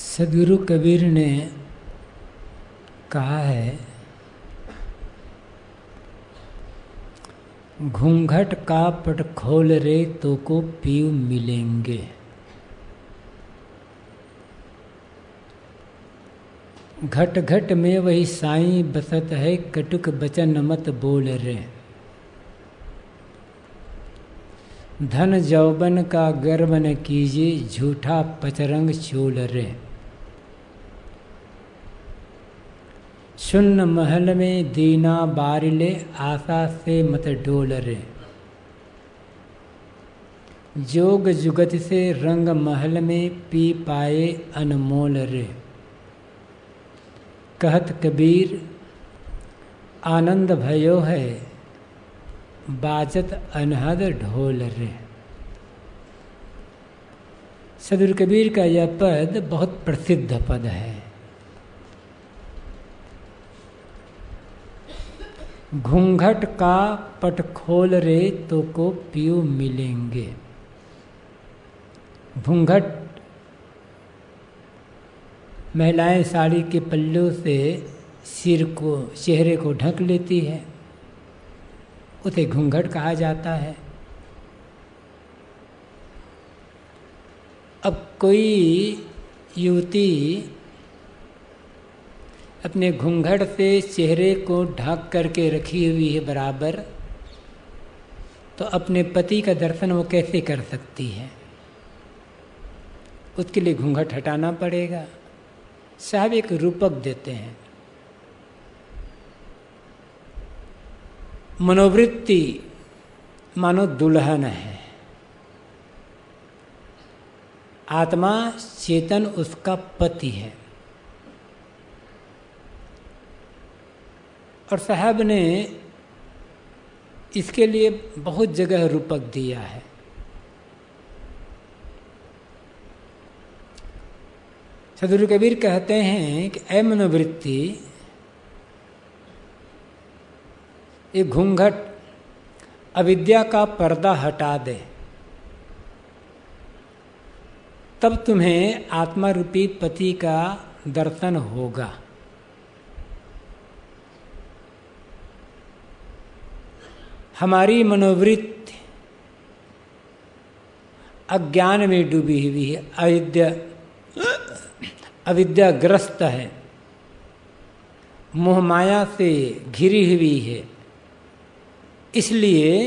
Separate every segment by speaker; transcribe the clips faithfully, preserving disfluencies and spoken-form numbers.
Speaker 1: सदगुरु कबीर ने कहा है, घूंघट का पट खोल रे तो को पीऊ मिलेंगे। घट घट में वही साईं बसत है, कटुक बचन मत बोल रे। धन जौबन का गर्व न कीजिए, झूठा पचरंग चोल रे। शून्य महल में दीना बारिले, आशा से मत डोल रे। जोग जुगत से रंग महल में, पी पाए अनमोल रे। कहत कबीर आनंद भयो है, बाजत अनहद ढोल रे। सदगुरु कबीर का यह पद बहुत प्रसिद्ध पद है। घूंघट का पट खोल रे तो को पीऊ मिलेंगे। घूंघट महिलाएं साड़ी के पल्लू से सिर को चेहरे को ढक लेती है, उसे घूंघट कहा जाता है। अब कोई युवती अपने घूंघट से चेहरे को ढक करके रखी हुई है बराबर, तो अपने पति का दर्शन वो कैसे कर सकती है? उसके लिए घूंघट हटाना पड़ेगा। साहब एक रूपक देते हैं, मनोवृत्ति मानो दुल्हन है, आत्मा चेतन उसका पति है। और साहब ने इसके लिए बहुत जगह रूपक दिया है। सदगुरु कबीर कहते हैं कि ऐ मनोवृत्ति, ये घूंघट अविद्या का पर्दा हटा दे, तब तुम्हें आत्मा रूपी पति का दर्शन होगा। हमारी मनोवृत्ति अज्ञान में डूबी हुई है, अविद्या अविद्याग्रस्त है, मोह माया से घिरी हुई है। इसलिए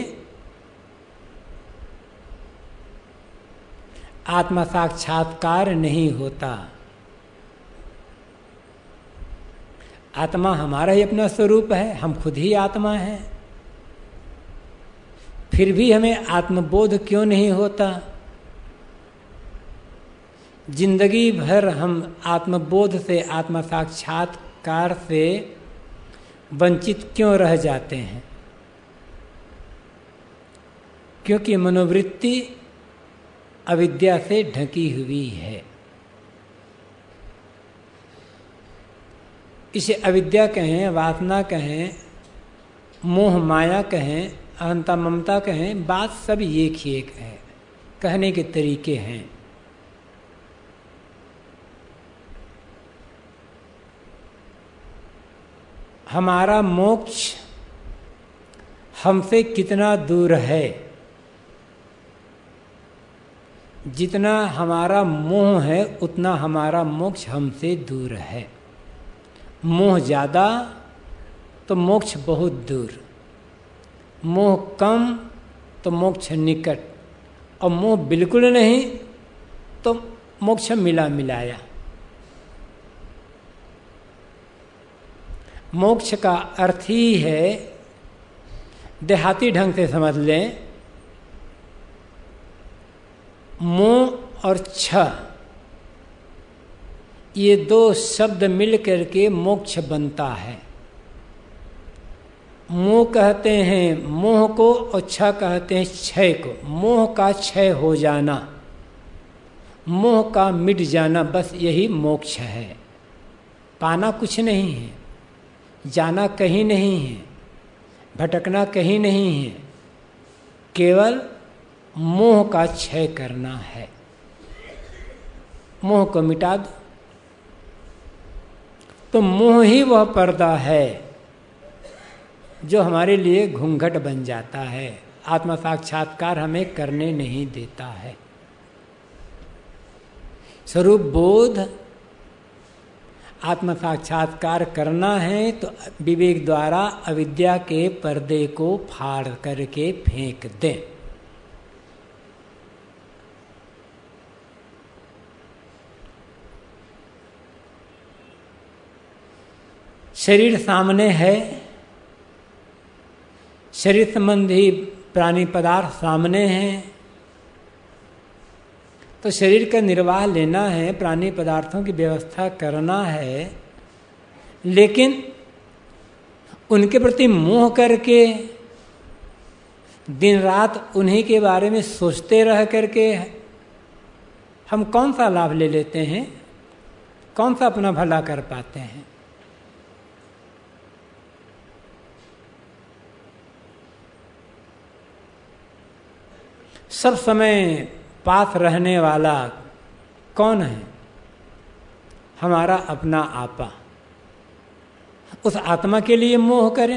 Speaker 1: आत्मा साक्षात्कार नहीं होता। आत्मा हमारा ही अपना स्वरूप है, हम खुद ही आत्मा हैं। फिर भी हमें आत्मबोध क्यों नहीं होता? जिंदगी भर हम आत्मबोध से, आत्म साक्षात्कार से वंचित क्यों रह जाते हैं? क्योंकि मनोवृत्ति अविद्या से ढकी हुई है। इसे अविद्या कहें, वासना कहें, मोह माया कहें, अहंता ममता कहें, बात सब एक ही एक है, कहने के तरीके हैं। हमारा मोक्ष हमसे कितना दूर है? जितना हमारा मोह है उतना हमारा मोक्ष हमसे दूर है। मोह ज़्यादा तो मोक्ष बहुत दूर, मोह कम तो मोक्ष निकट, और मोह बिल्कुल नहीं तो मोक्ष मिला मिलाया। मोक्ष का अर्थ ही है, देहाती ढंग से समझ लें, मोह और छ ये दो शब्द मिल करके मोक्ष बनता है। मोह कहते हैं मोह को, और छ कहते हैं क्षय को। मोह का क्षय हो जाना, मोह का मिट जाना, बस यही मोक्ष है। पाना कुछ नहीं है, जाना कहीं नहीं है, भटकना कहीं नहीं है, केवल मोह का क्षय करना है। मोह को मिटा दो, तो मोह ही वह पर्दा है जो हमारे लिए घूंघट बन जाता है, आत्म साक्षात्कार हमें करने नहीं देता है। स्वरूप बोध, आत्म साक्षात्कार करना है तो विवेक द्वारा अविद्या के पर्दे को फाड़ करके फेंक दें। शरीर सामने है, शरीर संबंधी प्राणी पदार्थ सामने हैं, तो शरीर का निर्वाह लेना है, प्राणी पदार्थों की व्यवस्था करना है, लेकिन उनके प्रति मोह करके दिन रात उन्हीं के बारे में सोचते रह करके हम कौन सा लाभ ले लेते हैं, कौन सा अपना भला कर पाते हैं। सब समय पास रहने वाला कौन है? हमारा अपना आपा। उस आत्मा के लिए मोह करें।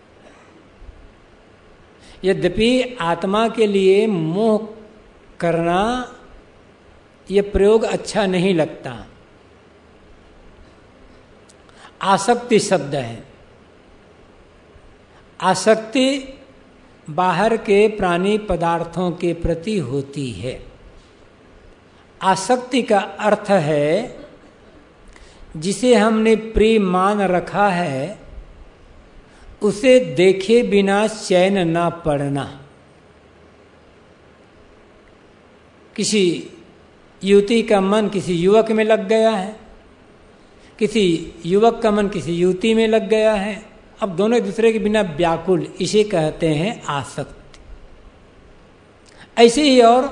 Speaker 1: यद्यपि आत्मा के लिए मोह करना यह प्रयोग अच्छा नहीं लगता। आसक्ति शब्द है। आसक्ति बाहर के प्राणी पदार्थों के प्रति होती है। आसक्ति का अर्थ है जिसे हमने प्रिय मान रखा है उसे देखे बिना चैन ना पड़ना। किसी युवती का मन किसी युवक में लग गया है, किसी युवक का मन किसी युवती में लग गया है, अब दोनों एक दूसरे के बिना व्याकुल, इसे कहते हैं आसक्ति। ऐसे ही और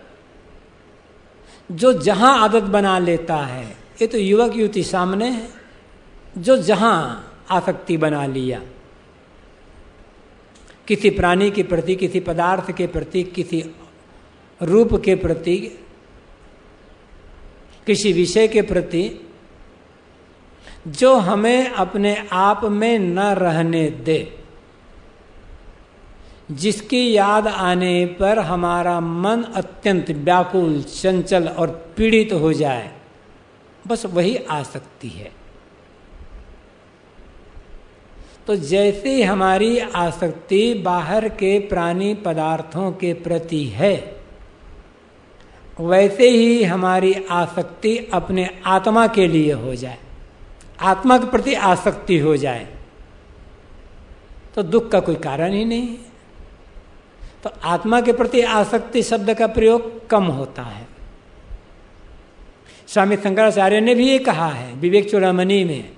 Speaker 1: जो जहां आदत बना लेता है, ये तो युवक युवती सामने है, जो जहां आसक्ति बना लिया, किसी प्राणी के प्रति, किसी पदार्थ के प्रति, किसी रूप के प्रति, किसी विषय के प्रति, जो हमें अपने आप में न रहने दे, जिसकी याद आने पर हमारा मन अत्यंत व्याकुल, चंचल और पीड़ित हो जाए, बस वही आसक्ति है। तो जैसे हमारी आसक्ति बाहर के प्राणी पदार्थों के प्रति है, वैसे ही हमारी आसक्ति अपने आत्मा के लिए हो जाए, आत्मा के प्रति आसक्ति हो जाए, तो दुख का कोई कारण ही नहीं है। तो आत्मा के प्रति आसक्ति शब्द का प्रयोग कम होता है। स्वामी शंकराचार्य ने भी ये कहा है विवेक चूड़ामणि में,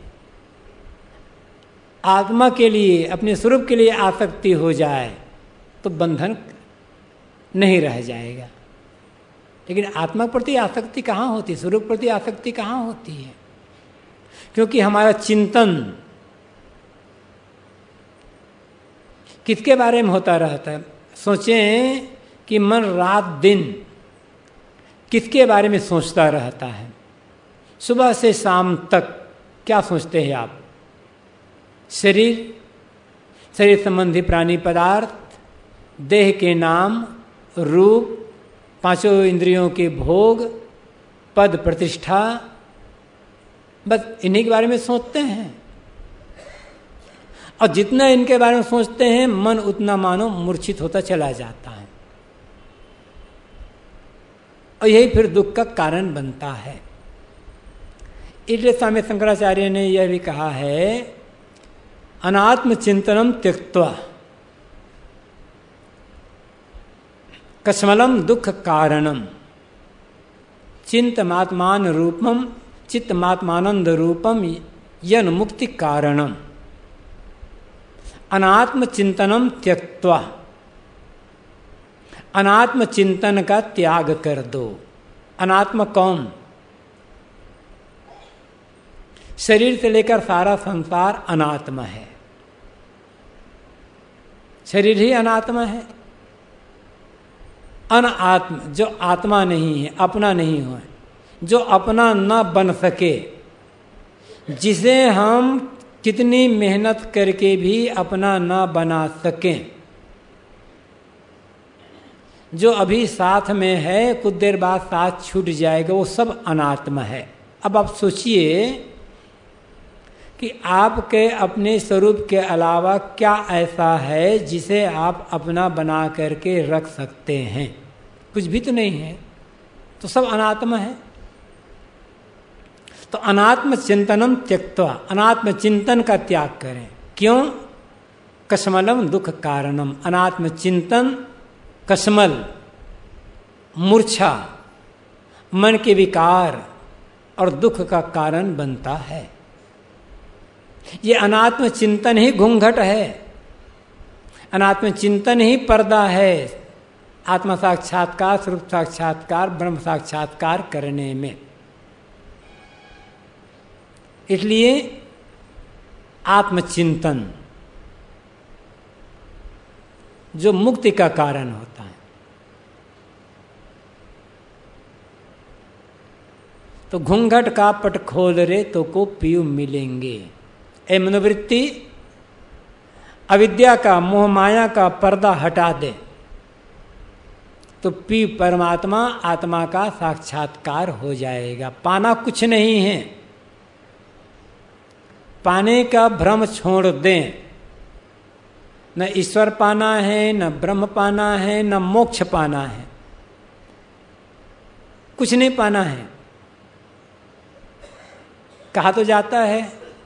Speaker 1: आत्मा के लिए, अपने स्वरूप के लिए आसक्ति हो जाए तो बंधन नहीं रह जाएगा। लेकिन आत्मा के प्रति आसक्ति कहाँ होती, स्वरूप प्रति आसक्ति कहाँ होती है? क्योंकि हमारा चिंतन किसके बारे में होता रहता है? सोचें कि मन रात दिन किसके बारे में सोचता रहता है? सुबह से शाम तक क्या सोचते हैं आप? शरीर, शरीर संबंधी प्राणी पदार्थ, देह के नाम, रूप, पांचों इंद्रियों के भोग, पद प्रतिष्ठा, बस इन्हीं के बारे में सोचते हैं। और जितना इनके बारे में सोचते हैं, मन उतना मानो मूर्छित होता चला जाता है, और यही फिर दुख का कारण बनता है। इसलिए स्वामी शंकराचार्य ने यह भी कहा है, अनात्म चिंतनम त्यक्त्वा कस्मलम दुख कारणम चिंतमात्मान रूपम चित्तमात्मानंद रूपम यन मुक्ति कारणम। अनात्म चिंतनम त्यक्त्वा, अनात्म चिंतन का त्याग कर दो। अनात्म कौन? शरीर से लेकर सारा संसार अनात्मा है। शरीर ही अनात्मा है। अनात्म जो आत्मा नहीं है, अपना नहीं हो, जो अपना न बन सके, जिसे हम कितनी मेहनत करके भी अपना ना बना सकें, जो अभी साथ में है कुछ देर बाद साथ छूट जाएगा, वो सब अनात्म है। अब आप सोचिए कि आपके अपने स्वरूप के अलावा क्या ऐसा है जिसे आप अपना बना करके रख सकते हैं? कुछ भी तो नहीं है, तो सब अनात्म है। तो अनात्म चिंतनम त्यक्त्वा, अनात्म चिंतन का त्याग करें। क्यों? कश्मलम दुख कारणम, अनात्म चिंतन कश्मल, मूर्छा, मन के विकार और दुख का कारण बनता है। ये अनात्म चिंतन ही घूंघट है, अनात्म चिंतन ही पर्दा है आत्म साक्षात्कार, स्वरूप साक्षात्कार, ब्रह्म साक्षात्कार करने में। इसलिए आत्मचिंतन जो मुक्ति का कारण होता है। तो घूंघट का पट खोल रे तो को पीयू मिलेंगे। ए मनोवृत्ति, अविद्या का, मोह माया का पर्दा हटा दे तो पी परमात्मा, आत्मा का साक्षात्कार हो जाएगा। पाना कुछ नहीं है, पाने का भ्रम छोड़ दें। न ईश्वर पाना है, न ब्रह्म पाना है, न मोक्ष पाना है, कुछ नहीं पाना है। कहा तो जाता है,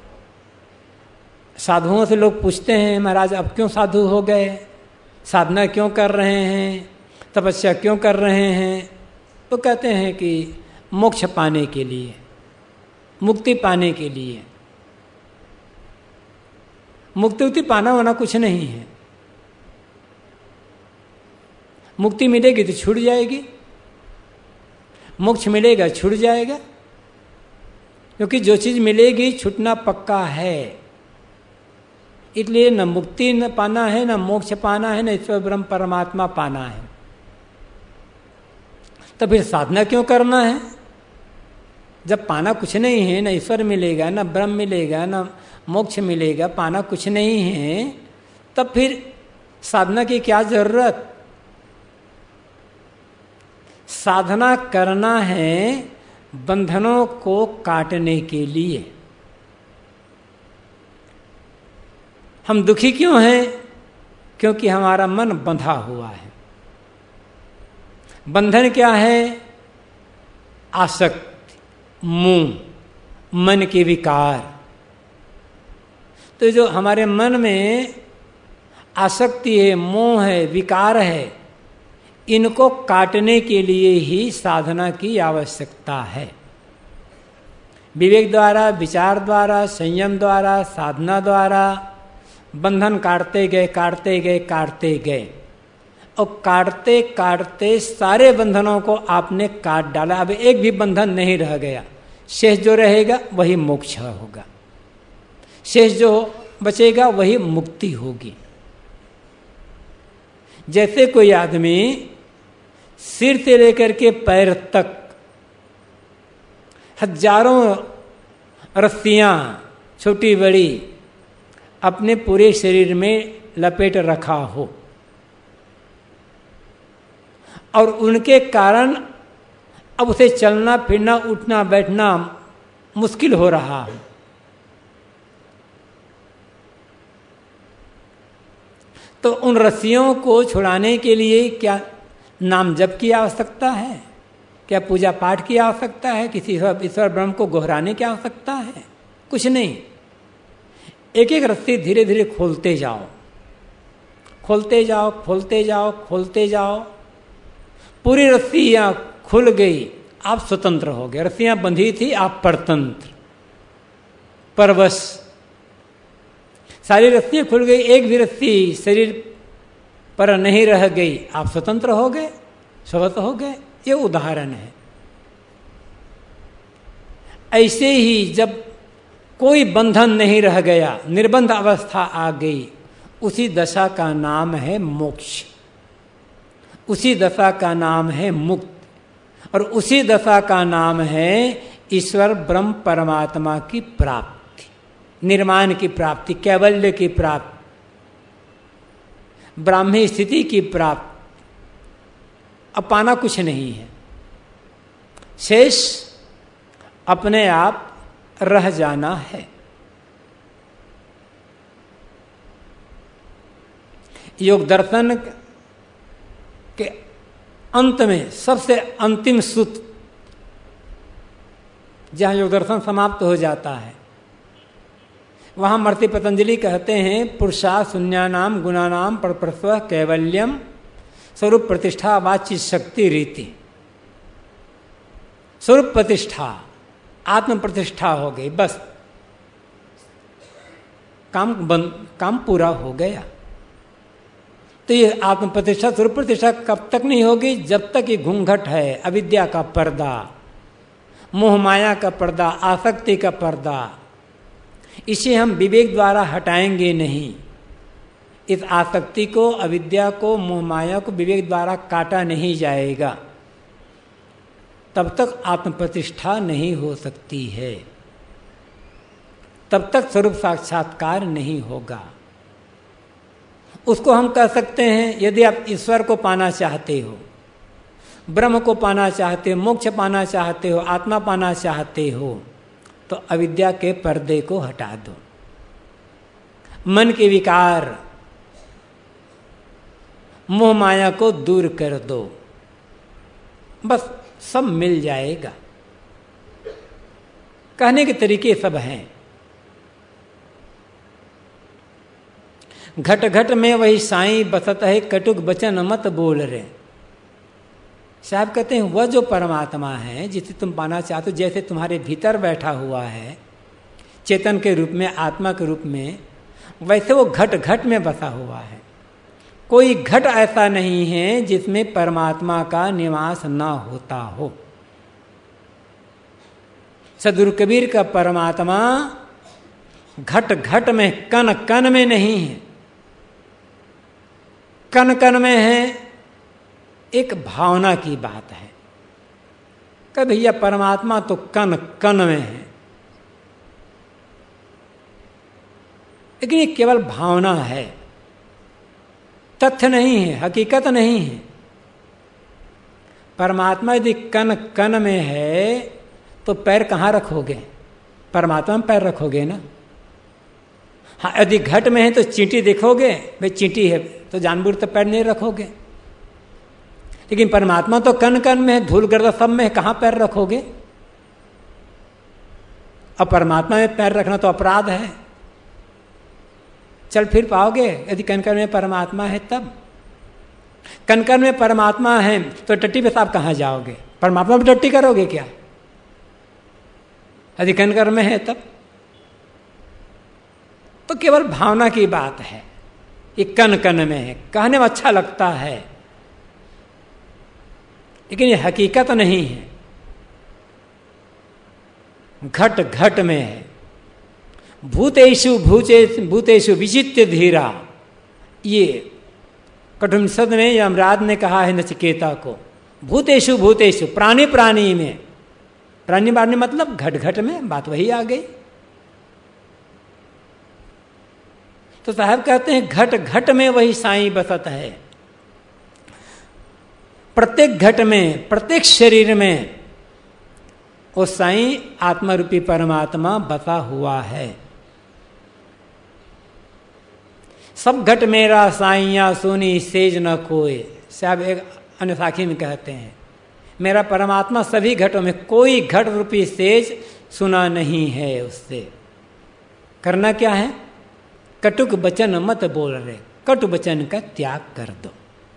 Speaker 1: साधुओं से लोग पूछते हैं, महाराज अब क्यों साधु हो गए, साधना क्यों कर रहे हैं, तपस्या क्यों कर रहे हैं? तो कहते हैं कि मोक्ष पाने के लिए, मुक्ति पाने के लिए। मुक्ति उक्ति पाना होना कुछ नहीं है। मुक्ति मिलेगी तो छूट जाएगी, मोक्ष मिलेगा छूट जाएगा, क्योंकि जो चीज मिलेगी छूटना पक्का है। इसलिए न मुक्ति न पाना है, न मोक्ष पाना है, न ईश्वर ब्रह्म परमात्मा पाना है। तो फिर साधना क्यों करना है? जब पाना कुछ नहीं है, न ईश्वर मिलेगा, न ब्रह्म मिलेगा, न मोक्ष मिलेगा, पाना कुछ नहीं है, तब फिर साधना की क्या जरूरत? साधना करना है बंधनों को काटने के लिए। हम दुखी क्यों हैं? क्योंकि हमारा मन बंधा हुआ है। बंधन क्या है? आसक्ति, मोह, मन के विकार। तो जो हमारे मन में आसक्ति है, मोह है, विकार है, इनको काटने के लिए ही साधना की आवश्यकता है। विवेक द्वारा, विचार द्वारा, संयम द्वारा, साधना द्वारा बंधन काटते गए, काटते गए, काटते गए, और काटते काटते सारे बंधनों को आपने काट डाला। अब एक भी बंधन नहीं रह गया। शेष जो रहेगा वही मोक्ष होगा, शेष जो बचेगा वही मुक्ति होगी। जैसे कोई आदमी सिर से लेकर के पैर तक हजारों रस्सियां छोटी बड़ी अपने पूरे शरीर में लपेट रखा हो और उनके कारण अब उसे चलना फिरना, उठना बैठना मुश्किल हो रहा है, तो उन रस्सियों को छुड़ाने के लिए क्या नाम जप की आवश्यकता है? क्या पूजा पाठ की आवश्यकता है? किसी ईश्वर ब्रह्म को गोहराने की आवश्यकता है? कुछ नहीं। एक एक रस्सी धीरे धीरे खोलते जाओ, खोलते जाओ, खोलते जाओ, खोलते जाओ। पूरी रस्सियां खुल गई, आप स्वतंत्र हो गए। रस्सियां बंधी थी, आप परतंत्र, परवश। सारी रस्सियां खुल गई, एक भी रस्सी शरीर पर नहीं रह गई, आप स्वतंत्र हो गए, स्वतंत्र हो गए। ये उदाहरण है। ऐसे ही जब कोई बंधन नहीं रह गया, निर्बंध अवस्था आ गई, उसी दशा का नाम है मोक्ष, उसी दशा का नाम है मुक्त, और उसी दशा का नाम है ईश्वर ब्रह्म परमात्मा की प्राप्ति, निर्माण की प्राप्ति, कैवल्य की प्राप्ति, ब्राह्मी स्थिति की प्राप्ति। अब पाना कुछ नहीं है, शेष अपने आप रह जाना है। योग दर्शन के अंत में सबसे अंतिम सूत्र, जहां योग दर्शन समाप्त हो जाता है, वहां महर्षि पतंजलि कहते हैं पुरुषा शून्यानाम गुणानाम परस्पर कैवल्यम स्वरूप प्रतिष्ठा वाच्य शक्ति रीति। स्वरूप प्रतिष्ठा, आत्म प्रतिष्ठा हो गई, बस काम बंद, काम पूरा हो गया। तो ये आत्म प्रतिष्ठा, स्वरूप प्रतिष्ठा कब तक नहीं होगी? जब तक ये घूंघट है, अविद्या का पर्दा, मोह माया का पर्दा, आसक्ति का पर्दा, इसे हम विवेक द्वारा हटाएंगे नहीं। इस आसक्ति को, अविद्या को, मोह माया को विवेक द्वारा काटा नहीं जाएगा, तब तक आत्म प्रतिष्ठा नहीं हो सकती है, तब तक स्वरूप साक्षात्कार नहीं होगा। उसको हम कह सकते हैं, यदि आप ईश्वर को पाना चाहते हो, ब्रह्म को पाना चाहते हो, मोक्ष पाना चाहते हो, आत्मा पाना चाहते हो, तो अविद्या के पर्दे को हटा दो, मन के विकार, मोह माया को दूर कर दो, बस सब मिल जाएगा। कहने के तरीके सब हैं। घट घट में वही साईं बसत है, कटुक बचन मत बोल रे। साहब कहते हैं वह जो परमात्मा है जिसे तुम पाना चाहते हो, जैसे तुम्हारे भीतर बैठा हुआ है चेतन के रूप में, आत्मा के रूप में, वैसे वो घट घट में बसा हुआ है। कोई घट ऐसा नहीं है जिसमें परमात्मा का निवास ना होता हो। सदगुरु कबीर का परमात्मा घट घट में, कण कण में नहीं है, कण कण में है। एक भावना की बात है कि भैया परमात्मा तो कण कण में है, लेकिन ये केवल भावना है, तथ्य नहीं है, हकीकत नहीं है। परमात्मा यदि कण कण में है तो पैर कहाँ रखोगे? परमात्मा में पैर रखोगे ना। हाँ, यदि घट में है तो चींटी देखोगे, भाई चींटी है तो जानबूझ तो पैर नहीं रखोगे। लेकिन परमात्मा तो कण कण में है, धूल गर्दा सब में है, कहाँ पैर रखोगे? अब परमात्मा में पैर रखना तो अपराध है। चल फिर पाओगे यदि कण कण में परमात्मा है तब। कण कण में परमात्मा है तो टट्टी पेशाब कहाँ जाओगे? परमात्मा में टट्टी करोगे क्या यदि कण कण में है तब? तो केवल भावना की बात है। ये कण कण में है, कहने में अच्छा लगता है, लेकिन ये हकीकत नहीं है। घट घट में है। भूतेषु भूते भूतेषु विचित्य धीरा, ये कठोपनिषद में यमराज ने कहा है नचिकेता को। भूतेषु भूतेषु, प्राणी प्राणी में, प्राणी प्राणी मतलब घट घट में, बात वही आ गई। तो साहब कहते हैं घट घट में वही साईं बसत है। प्रत्येक घट में, प्रत्येक शरीर में वो साईं आत्मरूपी परमात्मा बसा हुआ है। सब घट मेरा साईया सोनी सेज न कोई, साहब एक अन्य साखी में कहते हैं मेरा परमात्मा सभी घटों में, कोई घट रूपी सेज सुना नहीं है उससे। करना क्या है? कटुक वचन मत बोल रहे, कटु वचन का त्याग कर दो।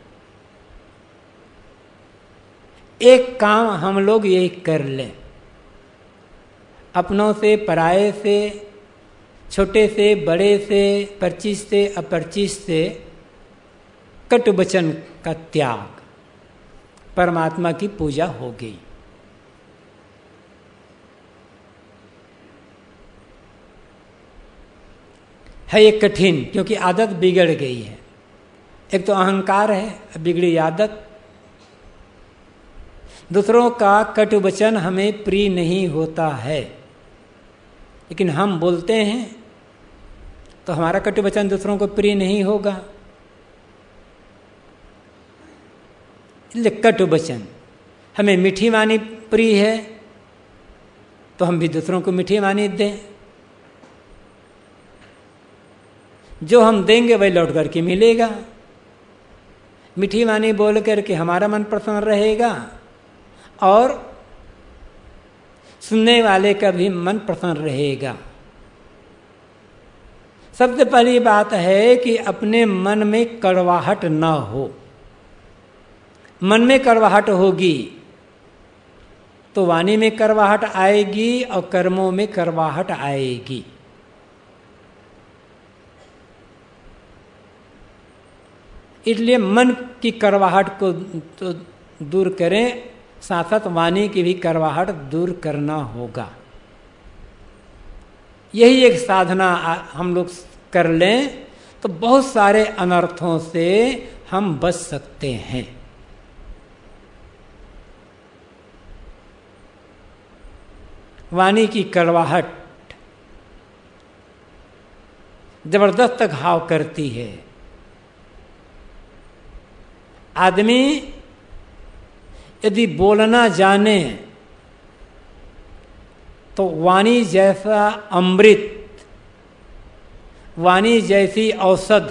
Speaker 1: एक काम हम लोग यही कर लें, अपनों से, पराये से, छोटे से, बड़े से, परिचित से, अपरिचित से, कटु वचन का त्याग, परमात्मा की पूजा हो गई। है ये कठिन, क्योंकि आदत बिगड़ गई है। एक तो अहंकार है, बिगड़ी आदत। दूसरों का कटु वचन हमें प्रिय नहीं होता है, लेकिन हम बोलते हैं तो हमारा कटु वचन दूसरों को प्रिय नहीं होगा। इसलिए कटु वचन, हमें मीठी वाणी प्रिय है तो हम भी दूसरों को मीठी वाणी दें। जो हम देंगे वही लौट करके मिलेगा। मीठी वाणी बोल करके हमारा मन प्रसन्न रहेगा और सुनने वाले का भी मन प्रसन्न रहेगा। सबसे पहली बात है कि अपने मन में कड़वाहट न हो। मन में कड़वाहट होगी तो वाणी में कड़वाहट आएगी और कर्मों में कड़वाहट आएगी। इसलिए मन की कड़वाहट को तो दूर करें, साथ साथ वाणी की भी कड़वाहट दूर करना होगा। यही एक साधना हम लोग कर लें तो बहुत सारे अनर्थों से हम बच सकते हैं। वाणी की कड़वाहट जबरदस्त घाव करती है। आदमी यदि बोलना जाने तो वाणी जैसा अमृत, वाणी जैसी औषध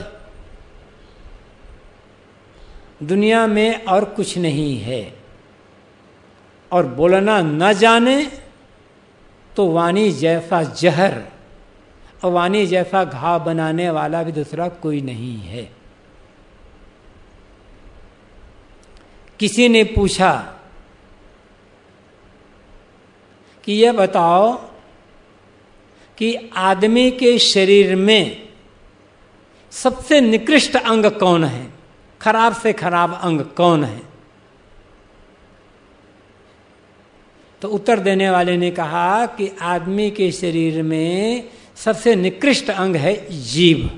Speaker 1: दुनिया में और कुछ नहीं है। और बोलना न जाने तो वाणी जैसा जहर और वाणी जैसा घाव बनाने वाला भी दूसरा कोई नहीं है। किसी ने पूछा कि यह बताओ कि आदमी के शरीर में सबसे निकृष्ट अंग कौन है, खराब से खराब अंग कौन है? तो उत्तर देने वाले ने कहा कि आदमी के शरीर में सबसे निकृष्ट अंग है जीभ।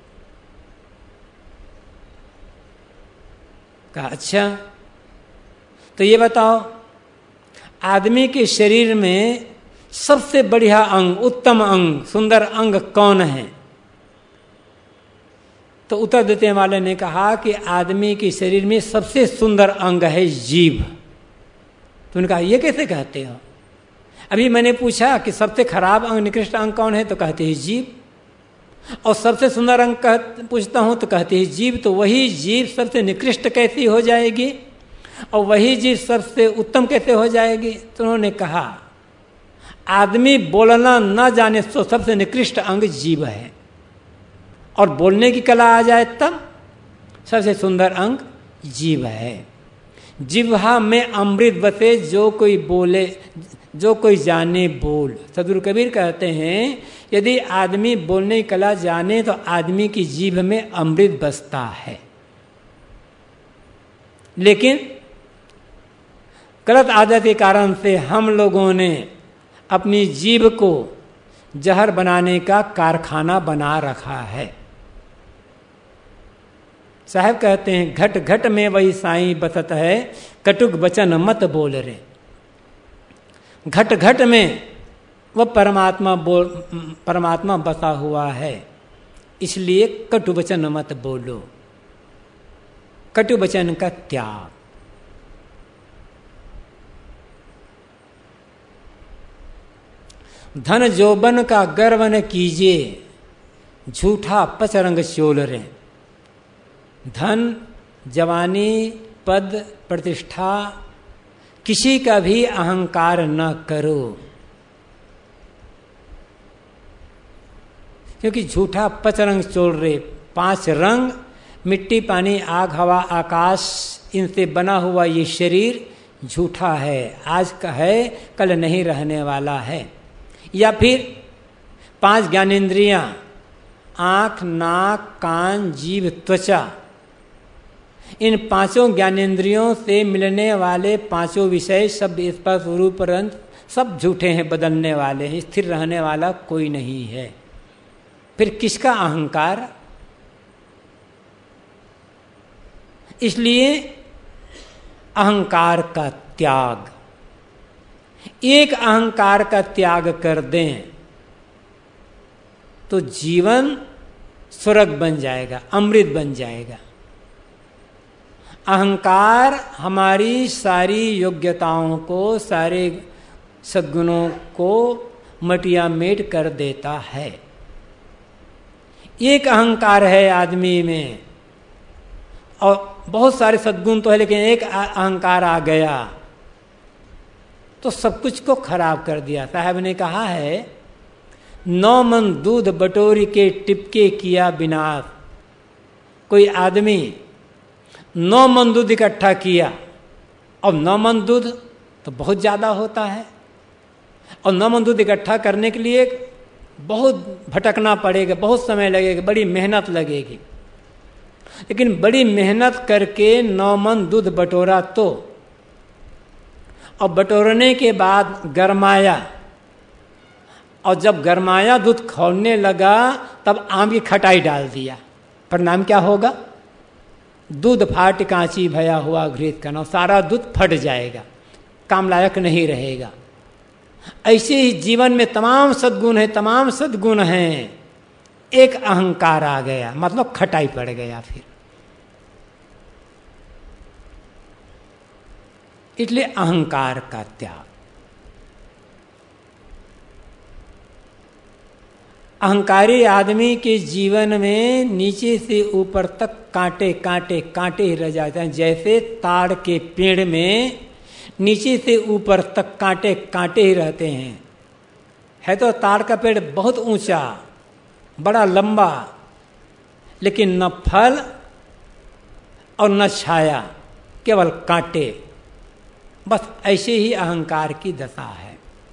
Speaker 1: कहा अच्छा, तो ये बताओ आदमी के शरीर में सबसे बढ़िया अंग, उत्तम अंग, सुंदर अंग कौन है? तो उत्तर देने वाले ने कहा कि आदमी के शरीर में सबसे सुंदर अंग है जीभ। तो उन्होंने कहा ये कैसे कहते हो? अभी मैंने पूछा कि सबसे खराब अंग, निकृष्ट अंग कौन है, तो कहते हैं जीभ। और सबसे सुंदर अंग कह पूछता हूं तो कहते हैं जीभ। तो वही जीभ सबसे निकृष्ट कैसी हो जाएगी और वही जीभ सबसे उत्तम कैसे हो जाएगी? तो उन्होंने कहा आदमी बोलना न जाने तो सबसे निकृष्ट अंग जीभ है, और बोलने की कला आ जाए तब सबसे सुंदर अंग जीभ है। जिह्वा में अमृत बसे जो कोई बोले, जो कोई जाने बोल। सदगुरु कबीर कहते हैं यदि आदमी बोलने की कला जाने तो आदमी की जीभ में अमृत बसता है। लेकिन गलत आदत के कारण से हम लोगों ने अपनी जीभ को जहर बनाने का कारखाना बना रखा है। साहब कहते हैं घट घट में वही साईं बसत है, कटुक वचन मत बोल रे। घट घट में वह परमात्मा बोल परमात्मा बसा हुआ है, इसलिए कटु वचन मत बोलो। कटु वचन का त्याग। धन जोबन का गर्व न कीजिए, झूठा पचरंग चोल रे। धन, जवानी, पद, प्रतिष्ठा, किसी का भी अहंकार न करो, क्योंकि झूठा पचरंग चोल रे। पांच रंग, मिट्टी, पानी, आग, हवा, आकाश, इनसे बना हुआ ये शरीर झूठा है, आज का है कल नहीं रहने वाला है। या फिर पांच ज्ञानेंद्रियां, आंख, नाक, कान, जीभ, त्वचा, इन पांचों ज्ञानेंद्रियों से मिलने वाले पांचों विषय शब्द, स्पर्श, रूप, रंग सब झूठे हैं, बदलने वाले हैं, स्थिर रहने वाला कोई नहीं है। फिर किसका अहंकार? इसलिए अहंकार का त्याग, एक अहंकार का त्याग कर दें तो जीवन स्वर्ग बन जाएगा, अमृत बन जाएगा। अहंकार हमारी सारी योग्यताओं को, सारे सद्गुणों को मटिया मेट कर देता है। एक अहंकार है आदमी में और बहुत सारे सद्गुण तो है, लेकिन एक अहंकार आ गया तो सब कुछ को खराब कर दिया। साहब ने कहा है, नौ मन दूध बटोरी के टिपके किया विनाश। कोई आदमी नौ मन दूध इकट्ठा किया, और नौ मन दूध तो बहुत ज़्यादा होता है, और नौ मन दूध इकट्ठा करने के लिए बहुत भटकना पड़ेगा, बहुत समय लगेगा, बड़ी मेहनत लगेगी। लेकिन बड़ी मेहनत करके नौ मन दूध बटोरा तो, और बटोरने के बाद गरमाया, और जब गरमाया दूध खौलने लगा तब आम की खटाई डाल दिया, परिणाम क्या होगा? दूध फाट कांची भया हुआ घृत का, सारा दूध फट जाएगा, काम लायक नहीं रहेगा। ऐसे ही जीवन में तमाम सद्गुण है, तमाम सद्गुण हैं, एक अहंकार आ गया मतलब खटाई पड़ गया। फिर इसलिए अहंकार का त्याग। अहंकारी आदमी के जीवन में नीचे से ऊपर तक कांटे कांटे कांटे ही रह जाते हैं। जैसे ताड़ के पेड़ में नीचे से ऊपर तक कांटे कांटे ही रहते हैं। है तो ताड़ का पेड़ बहुत ऊंचा, बड़ा लंबा, लेकिन न फल और न छाया, केवल कांटे। बस ऐसे ही अहंकार की दशा है।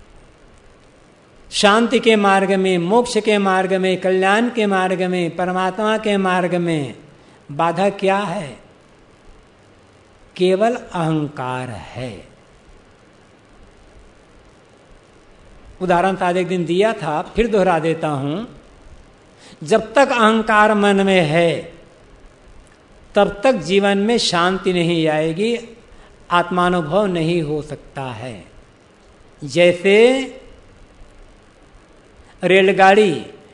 Speaker 1: शांति के मार्ग में, मोक्ष के मार्ग में, कल्याण के मार्ग में, परमात्मा के मार्ग में बाधा क्या है? केवल अहंकार है। उदाहरण शायद एक दिन दिया था, फिर दोहरा देता हूं। जब तक अहंकार मन में है तब तक जीवन में शांति नहीं आएगी, आत्मानुभव नहीं हो सकता है। जैसे रेलगाड़ी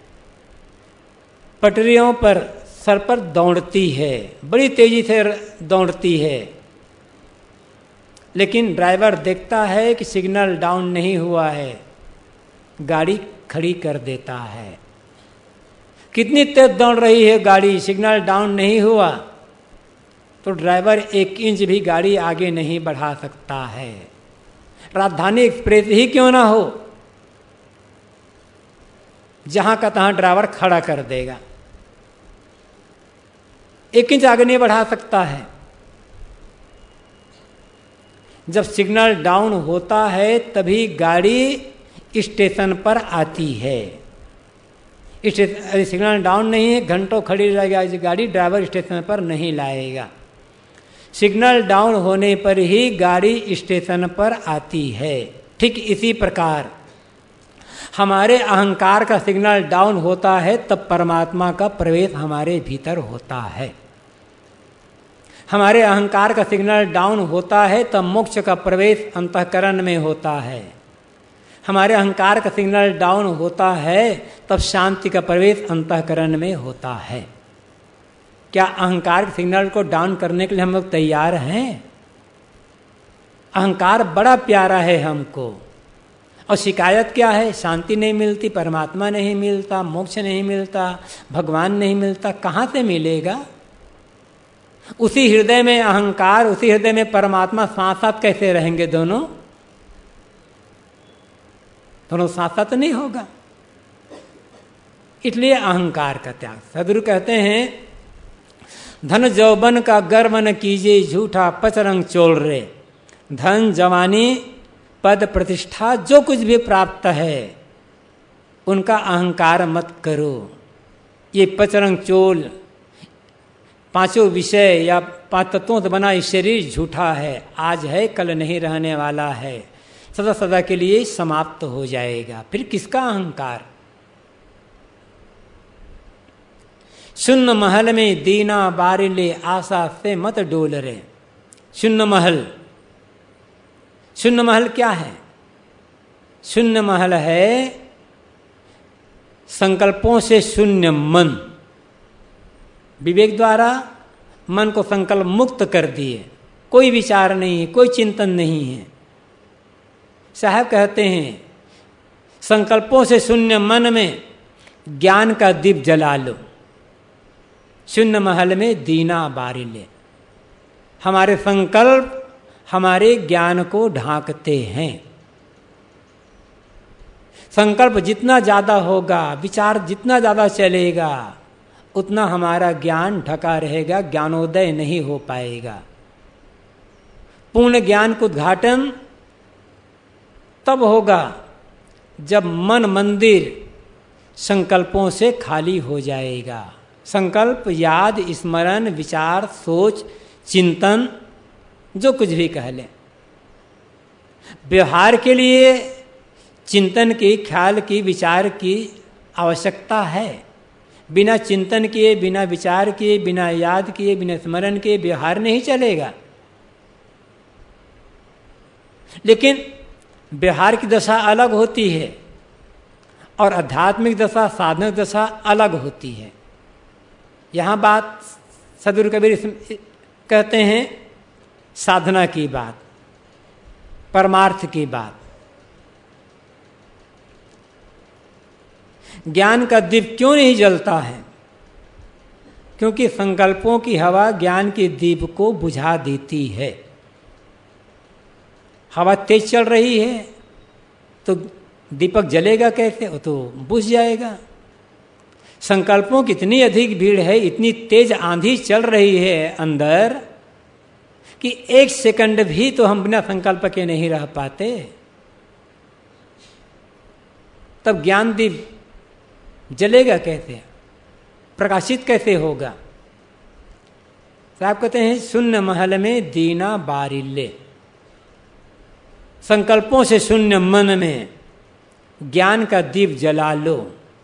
Speaker 1: पटरियों पर सर पर दौड़ती है, बड़ी तेजी से दौड़ती है, लेकिन ड्राइवर देखता है कि सिग्नल डाउन नहीं हुआ है, गाड़ी खड़ी कर देता है। कितनी तेज दौड़ रही है गाड़ी, सिग्नल डाउन नहीं हुआ तो ड्राइवर एक इंच भी गाड़ी आगे नहीं बढ़ा सकता है। राजधानी एक्सप्रेस ही क्यों ना हो, जहां का तहां ड्राइवर खड़ा कर देगा, एक इंच आगे नहीं बढ़ा सकता है। जब सिग्नल डाउन होता है तभी गाड़ी स्टेशन पर आती है। सिग्नल डाउन नहीं है, घंटों खड़ी रहेगी गाड़ी, ड्राइवर स्टेशन पर नहीं लाएगा। सिग्नल डाउन होने पर ही गाड़ी स्टेशन पर आती है। ठीक इसी प्रकार हमारे अहंकार का सिग्नल डाउन होता है तब परमात्मा का प्रवेश हमारे भीतर होता है। हमारे अहंकार का सिग्नल डाउन होता है तब मोक्ष का प्रवेश अंतःकरण में होता है। हमारे अहंकार का सिग्नल डाउन होता है तब शांति का प्रवेश अंतःकरण में होता है। क्या अहंकार के सिग्नल को डाउन करने के लिए हम लोग तैयार हैं? अहंकार बड़ा प्यारा है हमको, और शिकायत क्या है? शांति नहीं मिलती, परमात्मा नहीं मिलता, मोक्ष नहीं मिलता, भगवान नहीं मिलता। कहाँ से मिलेगा? उसी हृदय में अहंकार, उसी हृदय में परमात्मा साथ साथ कैसे रहेंगे? दोनों दोनों साथ साथ नहीं होगा। इसलिए अहंकार का त्याग। सदगुरु कहते हैं, धन जौबन का गर्व न कीजिए झूठा पचरंग चोल रे। धन जवानी पद प्रतिष्ठा जो कुछ भी प्राप्त है उनका अहंकार मत करो। ये पचरंग चोल, पांचों विषय या पांच तत्वों से बना शरीर झूठा है, आज है कल नहीं रहने वाला है, सदा सदा के लिए समाप्त हो जाएगा। फिर किसका अहंकार? शून्य महल में दीना बारिले आशा से मत डोल रे। शून्य महल शून्य महल क्या है? शून्य महल है संकल्पों से शून्य मन। विवेक द्वारा मन को संकल्प मुक्त कर दिए, कोई विचार नहीं है, कोई चिंतन नहीं है। साहब कहते हैं संकल्पों से शून्य मन में ज्ञान का दीप जला लो, शून्य महल में दीना बारी ले। हमारे संकल्प हमारे ज्ञान को ढांकते हैं। संकल्प जितना ज्यादा होगा, विचार जितना ज्यादा चलेगा, उतना हमारा ज्ञान ढका रहेगा, ज्ञानोदय नहीं हो पाएगा। पूर्ण ज्ञान का उद्घाटन तब होगा जब मन मंदिर संकल्पों से खाली हो जाएगा। संकल्प, याद, स्मरण, विचार, सोच, चिंतन, जो कुछ भी कह लें, व्यवहार के लिए चिंतन की, ख्याल की, विचार की आवश्यकता है। बिना चिंतन किए, बिना विचार किए, बिना याद किए, बिना स्मरण किए व्यवहार नहीं चलेगा। लेकिन व्यवहार की दशा अलग होती है और आध्यात्मिक दशा, साधना दशा अलग होती है। यहाँ बात सदगुरु कबीर कहते हैं साधना की बात, परमार्थ की बात। ज्ञान का दीप क्यों नहीं जलता है? क्योंकि संकल्पों की हवा ज्ञान के दीप को बुझा देती है। हवा तेज चल रही है तो दीपक जलेगा कैसे? वो तो बुझ जाएगा। संकल्पों की इतनी अधिक भीड़ है, इतनी तेज आंधी चल रही है अंदर कि एक सेकंड भी तो हम बिना संकल्प के नहीं रह पाते। तब ज्ञान दीप जलेगा कैसे? प्रकाशित कैसे होगा? साहब कहते हैं शून्य महल में दीना बारिल्ले। संकल्पों से शून्य मन में ज्ञान का दीप जला लो,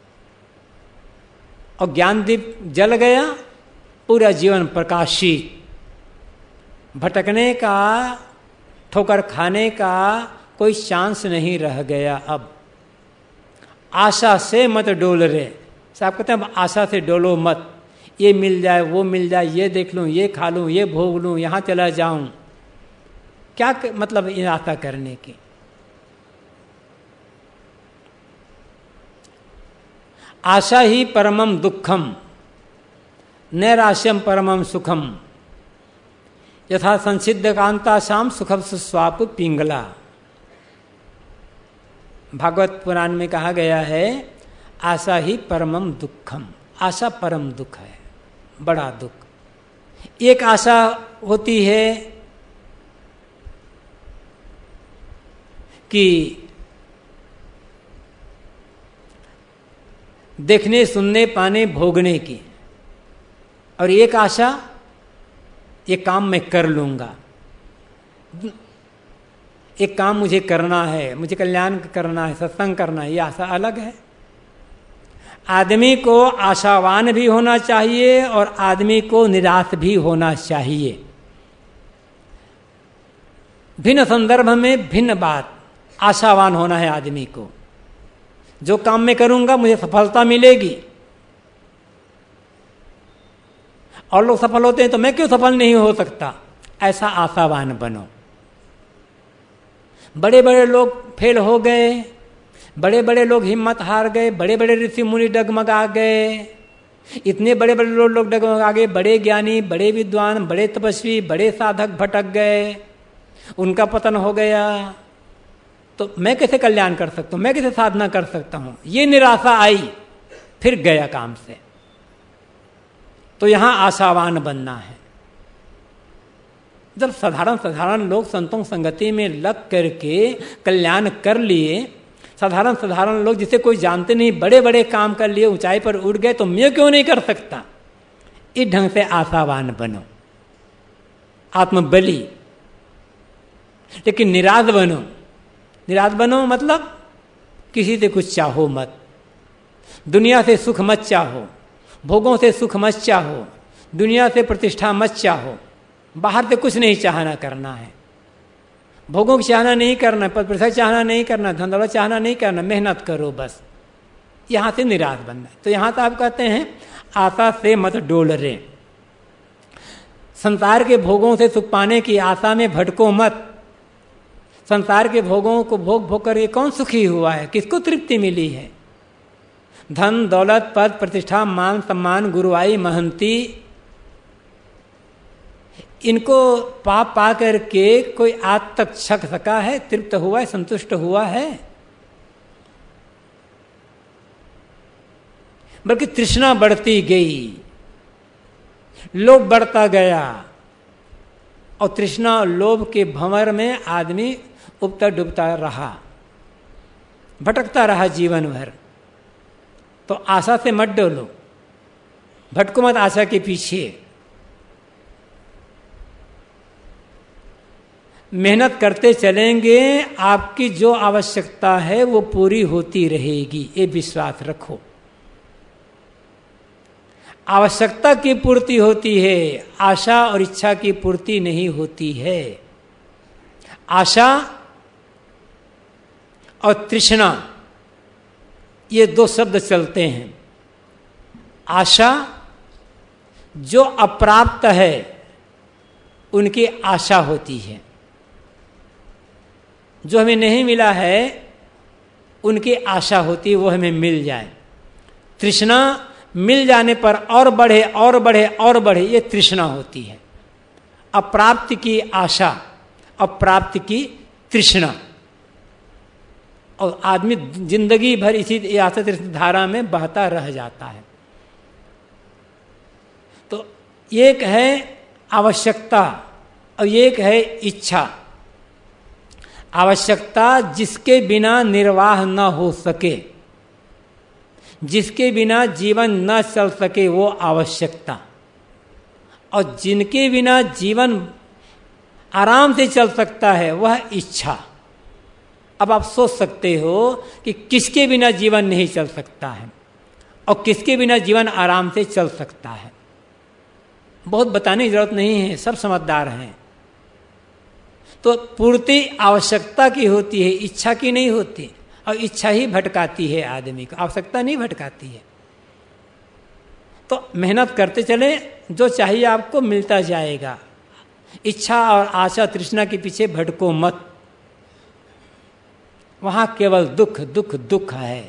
Speaker 1: और ज्ञान दीप जल गया, पूरा जीवन प्रकाशित। भटकने का, ठोकर खाने का कोई चांस नहीं रह गया। अब आशा से मत डोल रहे। साहब कहते हैं आशा से डोलो मत। ये मिल जाए, वो मिल जाए, ये देख लूं, ये खा लूं, ये भोग लूं, यहां चला जाऊं। क्या मतलब ये आशा करने की? आशा ही परमम दुखम, नैराश्यम परमम सुखम, यथा संसिद्ध कांता शाम सुखम सुस्वाप पिंगला। भागवत पुराण में कहा गया है आशा ही परमम दुखम। आशा परम दुख है, बड़ा दुख। एक आशा होती है कि देखने, सुनने, पाने, भोगने की, और एक आशा ये काम मैं कर लूंगा। एक काम मुझे करना है, मुझे कल्याण करना है, सत्संग करना है, ये आशा अलग है। आदमी को आशावान भी होना चाहिए और आदमी को निराश भी होना चाहिए। भिन्न संदर्भ में भिन्न बात। आशावान होना है आदमी को, जो काम मैं करूंगा मुझे सफलता मिलेगी। और लोग सफल होते हैं तो मैं क्यों सफल नहीं हो सकता? ऐसा आशावान बनो। बड़े बड़े लोग फेल हो गए, बड़े बड़े लोग हिम्मत हार गए, बड़े बड़े ऋषि मुनि डगमगा गए, इतने बड़े बड़े लोग डगमगा गए, बड़े ज्ञानी, बड़े विद्वान, बड़े तपस्वी, बड़े साधक भटक गए, उनका पतन हो गया। तो मैं कैसे कल्याण कर सकता हूं? मैं कैसे साधना कर सकता हूं? ये निराशा आई, फिर गया काम से। तो यहां आशावान बनना है। जब साधारण साधारण लोग संतों संगति में लग करके कल्याण कर लिए, साधारण साधारण लोग जिसे कोई जानते नहीं बड़े बड़े काम कर लिए, ऊंचाई पर उड़ गए, तो मैं क्यों नहीं कर सकता? इस ढंग से आशावान बनो, आत्मबली। लेकिन निराश बनो। निराश बनो मतलब किसी से कुछ चाहो मत, दुनिया से सुख मत चाहो, भोगों से सुख मत चाहो, दुनिया से प्रतिष्ठा मत चाहो, बाहर से कुछ नहीं चाहना करना है। भोगों की चाहना नहीं करना, पद प्रतिष्ठा चाहना नहीं करना, धन दौलत चाहना नहीं करना, मेहनत करो बस, यहां से निराश बनना। तो यहां तो आप कहते हैं आशा से मत डोल रे, संसार के भोगों से सुख पाने की आशा में भटको मत। संसार के भोगों को भोग भोग कर ये कौन सुखी हुआ है, किसको तृप्ति मिली है? धन दौलत पद प्रतिष्ठा मान सम्मान गुरुआई महंती, इनको पा पा करके कोई आज तक छक सका है, तृप्त हुआ है, संतुष्ट हुआ है? बल्कि तृष्णा बढ़ती गई, लोभ बढ़ता गया, और तृष्णा और लोभ के भंवर में आदमी उबता डूबता रहा, भटकता रहा जीवन भर। तो आशा से मत डोलो, भटको मत आशा के पीछे। मेहनत करते चलेंगे, आपकी जो आवश्यकता है वो पूरी होती रहेगी, ये विश्वास रखो। आवश्यकता की पूर्ति होती है, आशा और इच्छा की पूर्ति नहीं होती है। आशा और तृष्णा ये दो शब्द चलते हैं। आशा जो अप्राप्त है उनकी आशा होती है, जो हमें नहीं मिला है उनकी आशा होती है वो हमें मिल जाए। तृष्णा मिल जाने पर और बढ़े और बढ़े और बढ़े, ये तृष्णा होती है। अप्राप्त की आशा, अप्राप्त की तृष्णा, और आदमी जिंदगी भर इसी आशा तृष्णा धारा में बहता रह जाता है। तो एक है आवश्यकता और एक है इच्छा। आवश्यकता जिसके बिना निर्वाह न हो सके, जिसके बिना जीवन न चल सके, वो आवश्यकता। और जिनके बिना जीवन आराम से चल सकता है वह इच्छा। अब आप सोच सकते हो कि किसके बिना जीवन नहीं चल सकता है और किसके बिना जीवन आराम से चल सकता है। बहुत बताने की जरूरत नहीं है, सब समझदार हैं। तो पूर्ति आवश्यकता की होती है, इच्छा की नहीं होती। और इच्छा ही भटकाती है आदमी को, आवश्यकता नहीं भटकाती है। तो मेहनत करते चले, जो चाहिए आपको मिलता जाएगा। इच्छा और आशा तृष्णा के पीछे भटको मत, वहां केवल दुख दुख दुख है।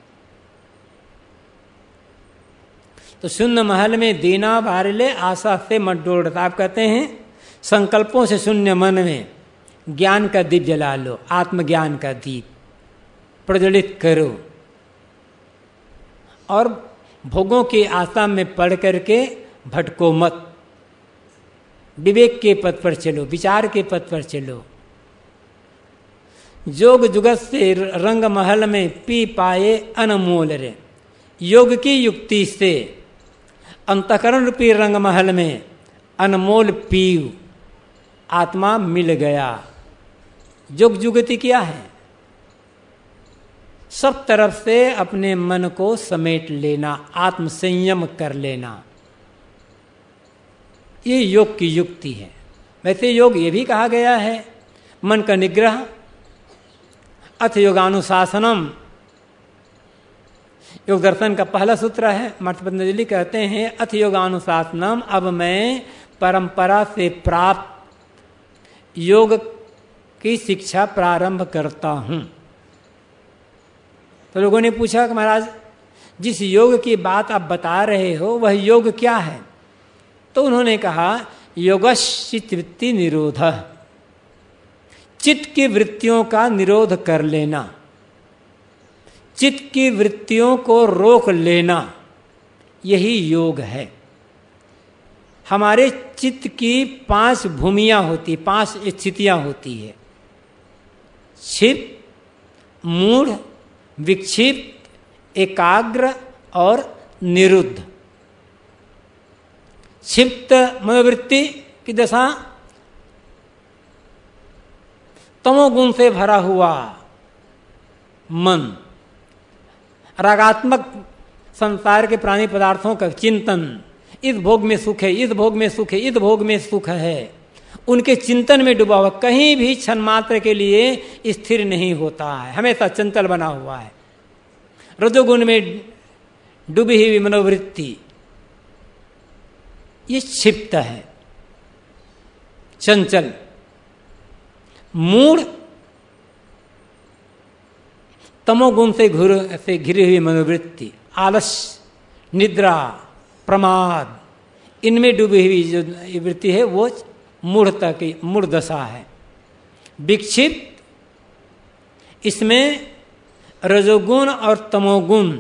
Speaker 1: तो शून्य महल में दीना बारले आशा से मत डोलता। आप कहते हैं संकल्पों से शून्य मन में ज्ञान का दीप जला लो, आत्मज्ञान का दीप प्रज्वलित करो, और भोगों की आशा में पड़ करके भटको मत। विवेक के पथ पर चलो, विचार के पथ पर चलो। जोग जुगत से रंग महल में पी पाए अनमोल रे, योग की युक्ति से अंतःकरण रूपी रंग महल में अनमोल पीव आत्मा मिल गया। योग जुगति क्या है? सब तरफ से अपने मन को समेट लेना, आत्म संयम कर लेना, ये योग की युक्ति है। वैसे योग ये भी कहा गया है मन का निग्रह, अथ योगानुशासनम, योग दर्शन का पहला सूत्र है। मठ पतंजलि कहते हैं अथ योगानुशासनम, अब मैं परंपरा से प्राप्त योग की शिक्षा प्रारंभ करता हूं। तो लोगों ने पूछा कि महाराज जिस योग की बात आप बता रहे हो वह योग क्या है? तो उन्होंने कहा योगश्चित्तवृत्ति निरोध, चित्त की वृत्तियों का निरोध कर लेना, चित्त की वृत्तियों को रोक लेना, यही योग है। हमारे चित्त की पांच भूमियां होती, पांच स्थितियां होती है। क्षिप्त, मूढ़, विक्षिप्त, एकाग्र और निरुद्ध। क्षिप्त मनोवृत्ति की दशा तमोगुण से भरा हुआ मन, रागात्मक संसार के प्राणी पदार्थों का चिंतन, इस भोग में सुख है, इस भोग में सुख है, इस भोग में सुख है, उनके चिंतन में डूबा हुआ, कहीं भी क्षण मात्र के लिए स्थिर नहीं होता है, हमेशा चंचल बना हुआ है। रजोगुण में डूबी हुई मनोवृत्ति ये क्षिप्त है, चंचल। मूढ़ तमोगुण से घुर से घिरी हुई मनोवृत्ति, आलस्य, निद्रा, प्रमाद, इनमें डूबी हुई जो वृत्ति है वो मूढ़ता की मूढ़ दशा है। विक्षिप्त, इसमें रजोगुण और तमोगुण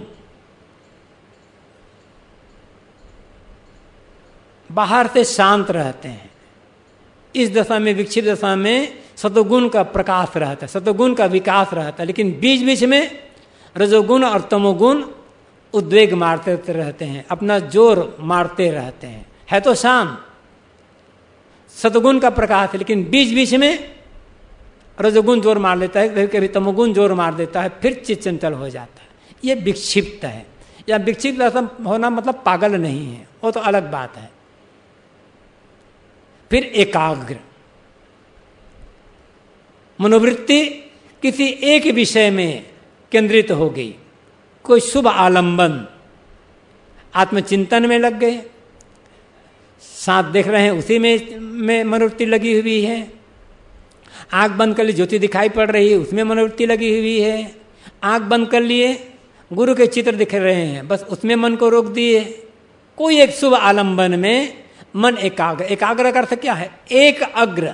Speaker 1: बाहर से शांत रहते हैं। इस दशा में, विक्षिप्त दशा में सतोगुण का प्रकाश रहता है, सतोगुण का विकास रहता है, लेकिन बीच बीच में रजोगुण और तमोगुण उद्वेग मारते रहते हैं, अपना जोर मारते रहते हैं। है तो शांत, सतोगुण का प्रकाश है, लेकिन बीच बीच में रजोगुण जोर मार लेता है, कभी कभी तमोगुण जोर मार देता है, फिर चित्त चंचल हो जाता है। ये विक्षिप्त है। या विक्षिप्त दशा होना मतलब पागल नहीं है, वो तो अलग बात है। फिर एकाग्र, मनोवृत्ति किसी एक विषय में केंद्रित हो गई, कोई शुभ आलंबन, आत्मचिंतन में लग गए, साथ देख रहे हैं उसी में में मनोवृत्ति लगी हुई है। आंख बंद कर ली, ज्योति दिखाई पड़ रही है, उसमें मनोवृत्ति लगी हुई है। आंख बंद कर लिए, गुरु के चित्र दिख रहे हैं, बस उसमें मन को रोक दिए। कोई एक शुभ आलंबन में मन एकाग्र। एकाग्र का अर्थ क्या है? एक अग्र,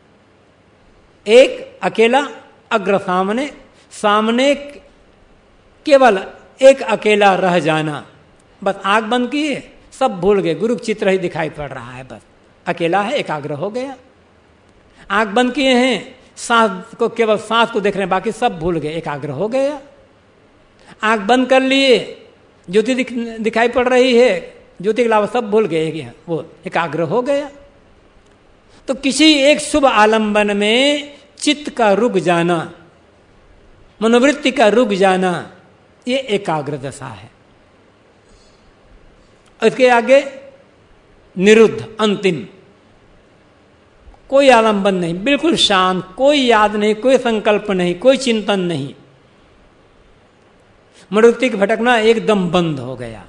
Speaker 1: एक अकेला, अग्र सामने, सामने केवल एक अकेला रह जाना। बस आंख बंद किए, सब भूल गए, गुरु चित्र ही दिखाई पड़ रहा है, बस अकेला है, एकाग्र हो गया। आंख बंद किए हैं, सांस को, केवल सांस को देख रहे हैं, बाकी सब भूल गए, एकाग्र हो गया। आंख बंद कर लिए, ज्योति दिख, दिखाई पड़ रही है, ज्योति के अलावा सब भूल गए, वो एकाग्र हो गया। तो किसी एक शुभ आलंबन में चित्त का रुक जाना, मनोवृत्ति का रुक जाना, ये एकाग्र दशा है। इसके आगे निरुद्ध, अंतिम, कोई आलंबन नहीं, बिल्कुल शांत, कोई याद नहीं, कोई संकल्प नहीं, कोई चिंतन नहीं, मनोवृत्ति का भटकना एकदम बंद हो गया।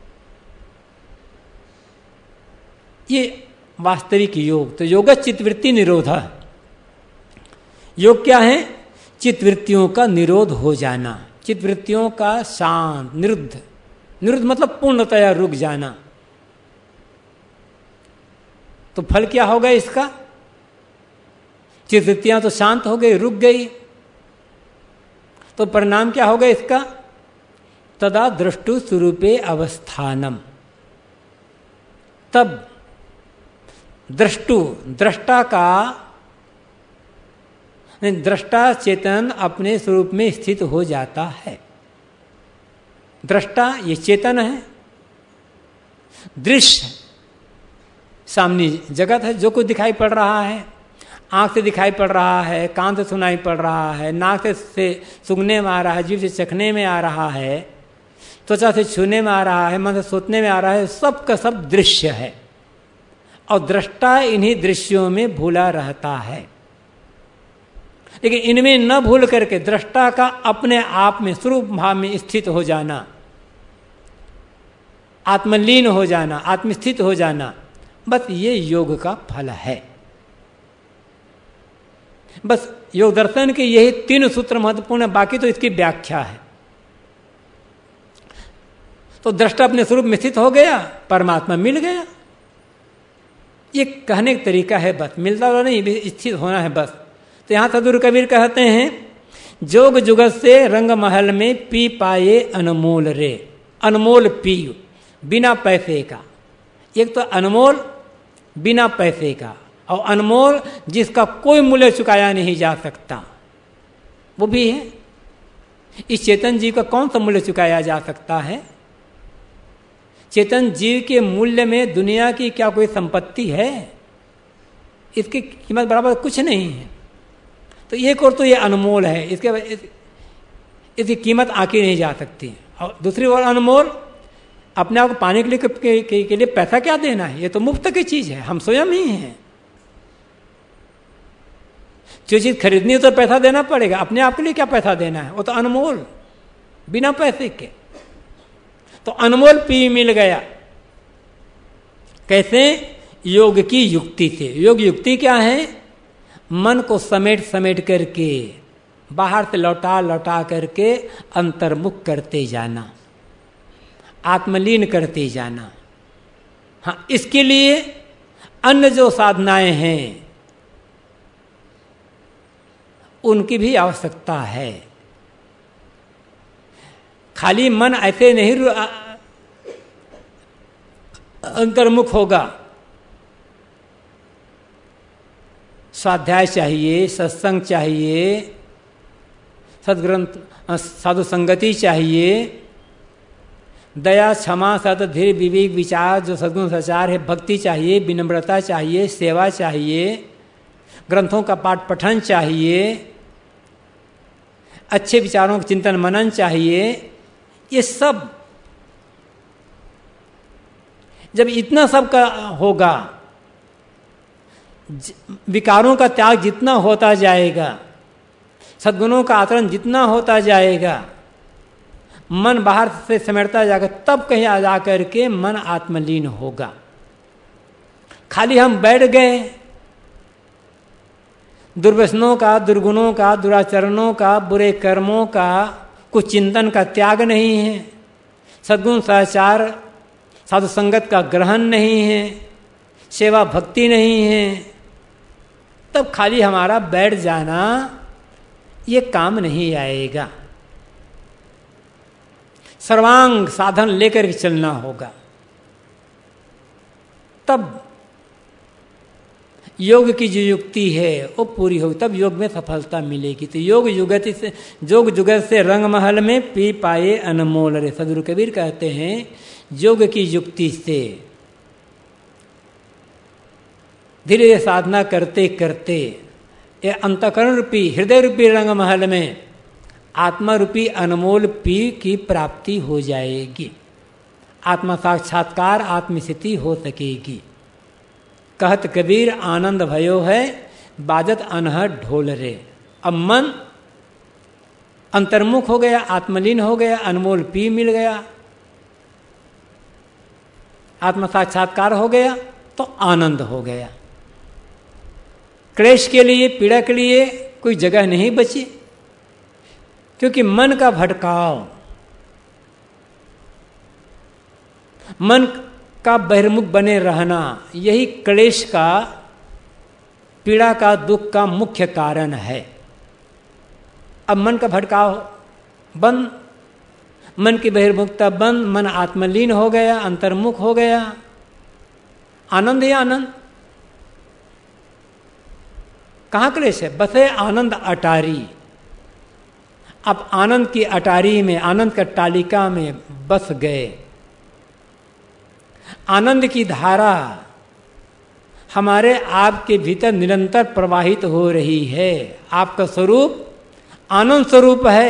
Speaker 1: ये वास्तविक योग। तो योग चित्तवृत्ति निरोध। योग क्या है? चित्तवृत्तियों का निरोध हो जाना, चित्तवृत्तियों का शांत, निरुद्ध, निरुद्ध मतलब पूर्णतया रुक जाना। तो फल क्या होगा इसका? चित्तवृत्तियां तो शांत हो गई, रुक गई, तो परिणाम क्या होगा इसका? तदा दृष्टु स्वरूपे अवस्थानम। तब दृष्टु, दृष्टा का, दृष्टा चेतन अपने स्वरूप में स्थित हो जाता है। दृष्टा ये चेतन है, दृश्य सामने जगत है, जो कुछ दिखाई पड़ रहा है, आंख से दिखाई पड़ रहा है, कान से सुनाई पड़ रहा है, नाक से सूंघने में आ रहा है, जीभ से चखने में आ रहा है, त्वचा से छूने में आ रहा है, मन से सोचने में आ रहा है, सब का सब दृश्य है। और दृष्टा इन्हीं दृश्यों में भूला रहता है। लेकिन इनमें न भूल करके दृष्टा का अपने आप में स्वरूप भाव में स्थित हो जाना, आत्मलीन हो जाना, आत्मस्थित हो जाना, बस ये योग का फल है। बस योग दर्शन के यही तीन सूत्र महत्वपूर्ण है, बाकी तो इसकी व्याख्या है। तो दृष्टा अपने स्वरूप में स्थित हो गया, परमात्मा मिल गया, ये कहने का तरीका है। बस मिलता हुआ नहीं, स्थित होना है बस। तो यहां सदगुरु कबीर कहते हैं, जोग जुगत से रंग महल में पी पाए अनमोल रे। अनमोल पी, बिना पैसे का। एक तो अनमोल बिना पैसे का, और अनमोल जिसका कोई मूल्य चुकाया नहीं जा सकता, वो भी है। इस चेतन जीव का कौन सा मूल्य चुकाया जा सकता है? चेतन जीव के मूल्य में दुनिया की क्या कोई संपत्ति है? इसकी कीमत बराबर कुछ नहीं है। तो एक और तो ये अनमोल है, इसके इस, इसकी कीमत आकी नहीं जा सकती। और दूसरी ओर अनमोल, अपने आप को पाने के लिए के, के, के लिए पैसा क्या देना है? ये तो मुफ्त की चीज है, हम स्वयं ही हैं। जो चीज खरीदनी है तो पैसा देना पड़ेगा, अपने आप के लिए क्या पैसा देना है, वो तो अनमोल, बिना पैसे के। तो अनमोल पी मिल गया। कैसे? योग की युक्ति से। योग युक्ति क्या है? मन को समेट समेट करके, बाहर से लौटा लौटा करके अंतर्मुख करते जाना, आत्मलीन करते जाना। हाँ, इसके लिए अन्य जो साधनाएं हैं उनकी भी आवश्यकता है। खाली मन ऐसे नहीं अंतर्मुख होगा। स्वाध्याय चाहिए, सत्संग चाहिए, सद्ग्रंथ साधु संगति चाहिए, दया क्षमा सत धीर विवेक विचार जो सद्गुण सचार है, भक्ति चाहिए, विनम्रता चाहिए, सेवा चाहिए, ग्रंथों का पाठ पठन चाहिए, अच्छे विचारों का चिंतन मनन चाहिए। ये सब जब इतना सब का होगा, विकारों का त्याग जितना होता जाएगा, सद्गुणों का आचरण जितना होता जाएगा, मन बाहर से समेटता जाएगा, तब कहीं आ जा करके मन आत्मलीन होगा। खाली हम बैठ गए, दुर्व्यसनों का, दुर्गुणों का, दुराचरणों का, बुरे कर्मों का कुछ चिंतन का त्याग नहीं है, सद्गुण सदाचार साधु संगत का ग्रहण नहीं है, सेवा भक्ति नहीं है, तब खाली हमारा बैठ जाना ये काम नहीं आएगा। सर्वांग साधन लेकर के चलना होगा, तब योग की जो युक्ति है वो पूरी होगी, तब योग में सफलता मिलेगी। तो योग युगति से जोग जुगत से रंग महल में पी पाए अनमोल रे। सदगुरु कबीर कहते हैं योग की युक्ति से धीरे धीरे साधना करते करते ये अंतःकरण रूपी हृदय रूपी रंग महल में आत्मा रूपी अनमोल पी की प्राप्ति हो जाएगी, आत्मा साक्षात्कार आत्मस्थिति हो सकेगी। कहत कबीर आनंद भयो है बाजत अनहद ढोल रे। अब मन अंतर्मुख हो गया, आत्मलीन हो गया, अनमोल पी मिल गया, आत्म साक्षात्कार हो गया तो आनंद हो गया। क्लेश के लिए, पीड़ा के लिए कोई जगह नहीं बची, क्योंकि मन का भटकाव, मन का बहिर्मुख बने रहना, यही क्लेश का, पीड़ा का, दुख का मुख्य कारण है। अब मन का भटकाव बंद, मन की बहिर्मुखता बंद, मन आत्मलीन हो गया, अंतर्मुख हो गया, आनंद ही आनंद। कहाँ क्लेश है? बसे आनंद अटारी। अब आनंद की अटारी में, आनंद का तालिका में बस गए। आनंद की धारा हमारे आपके भीतर निरंतर प्रवाहित हो रही है। आपका स्वरूप आनंद स्वरूप है,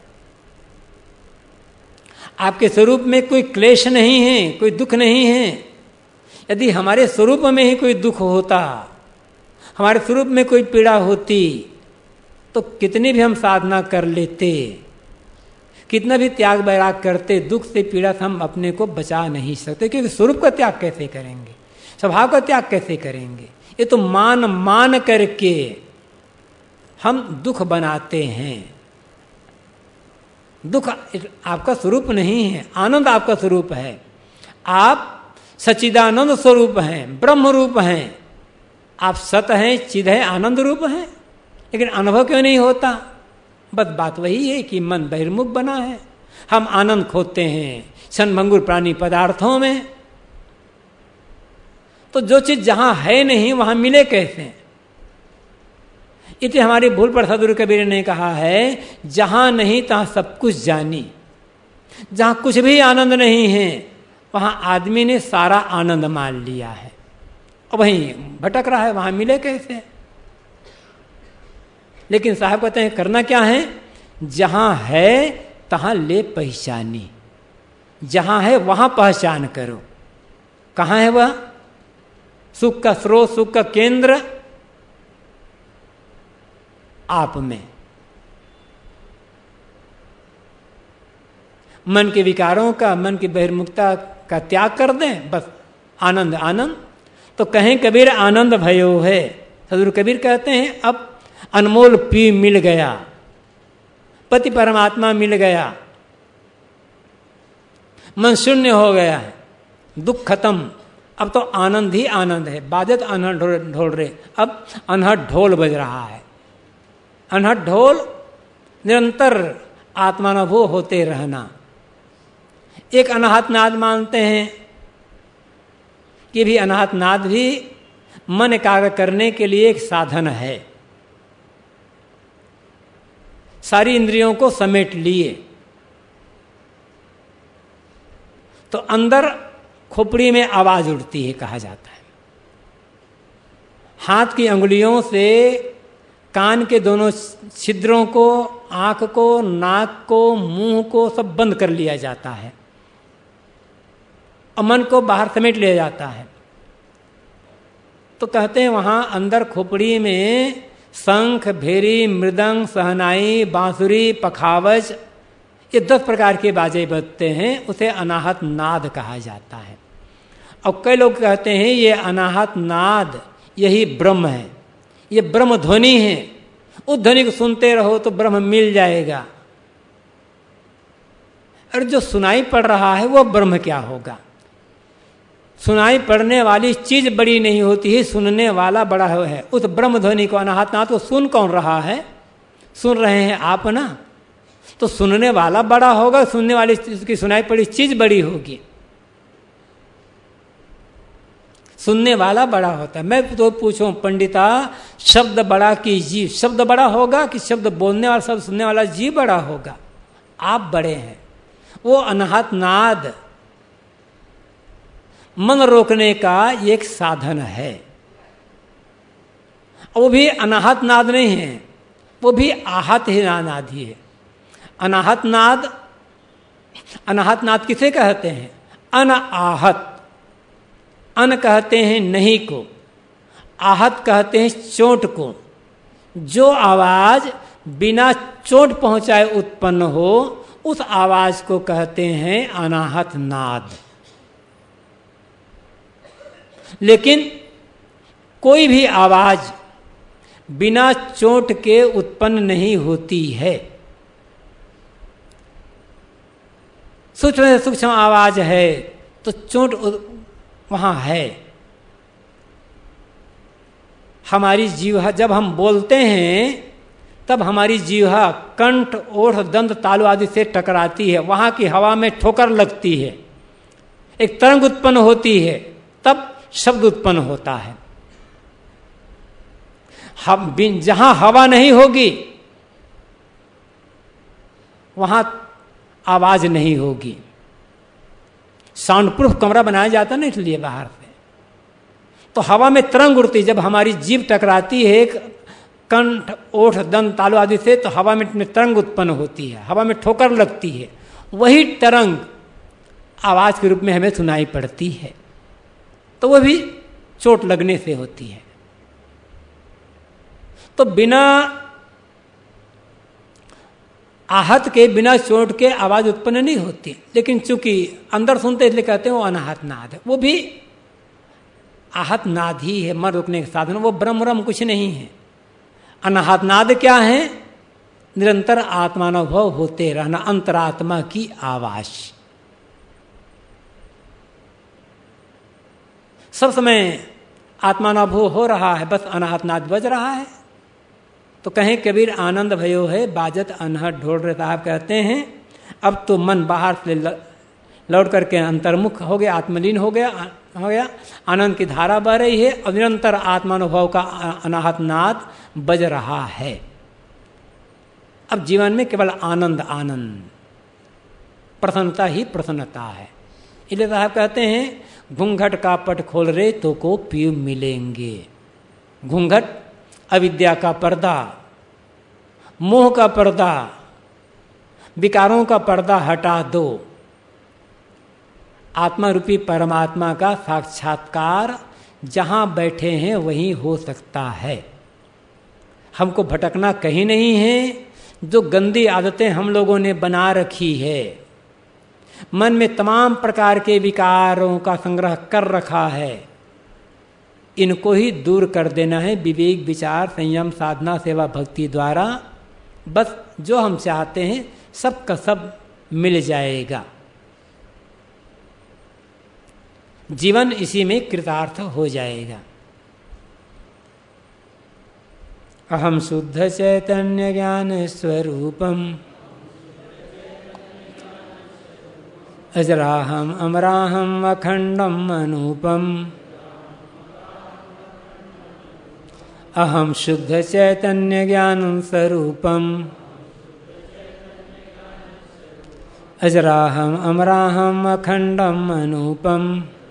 Speaker 1: आपके स्वरूप में कोई क्लेश नहीं है, कोई दुख नहीं है। यदि हमारे स्वरूप में ही कोई दुख होता, हमारे स्वरूप में कोई पीड़ा होती, तो कितनी भी हम साधना कर लेते, कितना भी त्याग बैराग करते, दुख से पीड़ा से हम अपने को बचा नहीं सकते। क्योंकि स्वरूप का त्याग कैसे करेंगे, स्वभाव का त्याग कैसे करेंगे? ये तो मान मान करके हम दुख बनाते हैं। दुख आपका स्वरूप नहीं है, आनंद आपका स्वरूप है। आप सच्चिदानंद स्वरूप हैं, ब्रह्म रूप हैं, आप सत हैं, चिद है, आनंद रूप हैं, लेकिन अनुभव क्यों नहीं होता? बस बात वही है कि मन बहिर्मुख बना है। हम आनंद खोजते हैं क्षणभंगुर प्राणी पदार्थों में, तो जो चीज जहां है नहीं वहां मिले कैसे? इतनी हमारी भूल पर सदगुरु कबीर ने कहा है, जहां नहीं तहां सब कुछ जानी। जहां कुछ भी आनंद नहीं है वहां आदमी ने सारा आनंद मान लिया है और वहीं भटक रहा है, वहां मिले कैसे? लेकिन साहब कहते हैं करना क्या है? जहां है तहां ले पहचानी, जहां है वहां पहचान करो। कहां है वह? सुख का स्रोत, सुख का केंद्र आप में। मन के विकारों का, मन की बहिर्मुखता का त्याग कर दें, बस आनंद आनंद। तो कहें कबीर आनंद भयो है। सदगुरु कबीर कहते हैं अब अनमोल पी मिल गया, पति परमात्मा मिल गया, मन शून्य हो गया है, दुख खत्म, अब तो आनंद ही आनंद है। बाजत अनहद ढोल ढोल रहे, अब अनहद ढोल बज रहा है। अनहद ढोल निरंतर आत्मानुभव होते रहना। एक अनाहत नाद मानते हैं कि भी अनाहत नाद भी मन एकाग्र करने के लिए एक साधन है। सारी इंद्रियों को समेट लिए तो अंदर खोपड़ी में आवाज उठती है, कहा जाता है। हाथ की अंगुलियों से कान के दोनों छिद्रों को, आंख को, नाक को, मुंह को सब बंद कर लिया जाता है और मन को बाहर समेट लिया जाता है। तो कहते हैं वहां अंदर खोपड़ी में शंख, भेरी, मृदंग, सहनाई, बांसुरी, पखावज, ये दस प्रकार के बाजे बजते हैं, उसे अनाहत नाद कहा जाता है। और कई लोग कहते हैं ये अनाहत नाद यही ब्रह्म है, ये ब्रह्म ध्वनि है, उस ध्वनि को सुनते रहो तो ब्रह्म मिल जाएगा। और जो सुनाई पड़ रहा है वो ब्रह्म क्या होगा? सुनाई पड़ने वाली चीज बड़ी नहीं होती है, सुनने वाला बड़ा है। उस ब्रह्म ध्वनि को अनाहत नाद को सुन कौन रहा है? सुन रहे हैं आप ना, तो सुनने वाला बड़ा होगा, सुनने वाली की सुनाई पड़ी चीज बड़ी होगी। सुनने वाला बड़ा होता है। मैं तो पूछूं पंडिता, शब्द बड़ा कि जीव? शब्द बड़ा होगा कि शब्द बोलने वाला, शब्द सुनने वाला जीव बड़ा होगा? आप बड़े हैं। वो अनाहत नाद मन रोकने का एक साधन है। वो भी अनाहत नाद नहीं है, वो भी आहत ही नाद ही है। अनाहत नाद, अनाहत नाद किसे कहते हैं? अनाहत। अन कहते हैं नहीं को, आहत कहते हैं चोट को। जो आवाज बिना चोट पहुंचाए उत्पन्न हो उस आवाज को कहते हैं अनाहत नाद। लेकिन कोई भी आवाज बिना चोट के उत्पन्न नहीं होती है। सूक्ष्म से सूक्ष्म आवाज है तो चोट वहां है। हमारी जीवा, जब हम बोलते हैं तब हमारी जीवा कंठ, ओठ, दंत, तालु आदि से टकराती है, वहां की हवा में ठोकर लगती है, एक तरंग उत्पन्न होती है, तब शब्द उत्पन्न होता है। हम जहां हवा नहीं होगी वहां आवाज नहीं होगी। साउंड प्रूफ कमरा बनाया जाता ना, इसलिए बाहर से तो हवा में तरंग उड़ती। जब हमारी जीभ टकराती है कंठ, ओठ, दंत, तालु आदि से तो हवा में तरंग उत्पन्न होती है, हवा में ठोकर लगती है। वही तरंग आवाज के रूप में हमें सुनाई पड़ती है, तो वह भी चोट लगने से होती है। तो बिना आहत के, बिना चोट के आवाज उत्पन्न नहीं होती। लेकिन चूंकि अंदर सुनते इसलिए कहते हैं वो अनाहत नाद है। वो भी आहत नाद ही है, मन रोकने के साधन। वो ब्रह्म ब्रह्म कुछ नहीं है। अनाहत नाद क्या है? निरंतर आत्मानुभव होते रहना, अंतरात्मा की आवाज। सब समय आत्मानुभव हो रहा है, बस अनाहत नाद बज रहा है। तो कहें कबीर आनंद भयो है, बाजत अनहद ढोल रहे। साहब कहते हैं अब तो मन बाहर से लौट करके अंतर्मुख हो गया, आत्मलीन हो गया हो गया आनंद की धारा बह रही है और निरंतर आत्मानुभव का अनाहत नाद बज रहा है। अब जीवन में केवल आनंद आनंद, प्रसन्नता ही प्रसन्नता है। इसलिए साहब कहते हैं घूंघट का पट खोल रे तो को पीयू मिलेंगे। घूंघट अविद्या का पर्दा, मोह का पर्दा, विकारों का पर्दा हटा दो। आत्मा रूपी परमात्मा का साक्षात्कार जहां बैठे हैं वहीं हो सकता है। हमको भटकना कहीं नहीं है। जो गंदी आदतें हम लोगों ने बना रखी है, मन में तमाम प्रकार के विकारों का संग्रह कर रखा है, इनको ही दूर कर देना है विवेक, विचार, संयम, साधना, सेवा, भक्ति द्वारा। बस जो हम चाहते हैं सब का सब मिल जाएगा। जीवन इसी में कृतार्थ हो जाएगा। अहम शुद्ध चैतन्य ज्ञान स्वरूपम अजराहम अमराहम अखंडम अनूपम। अहम शुद्ध चैतन्य ज्ञान स्वरूपम अजराहम अमराहम अखंडम अनूपम।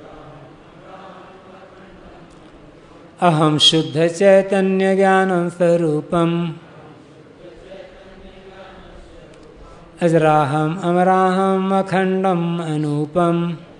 Speaker 1: अहम शुद्ध चैतन्य ज्ञान स्वरूपम अजराहम अमराहम अखंडम अनूपम।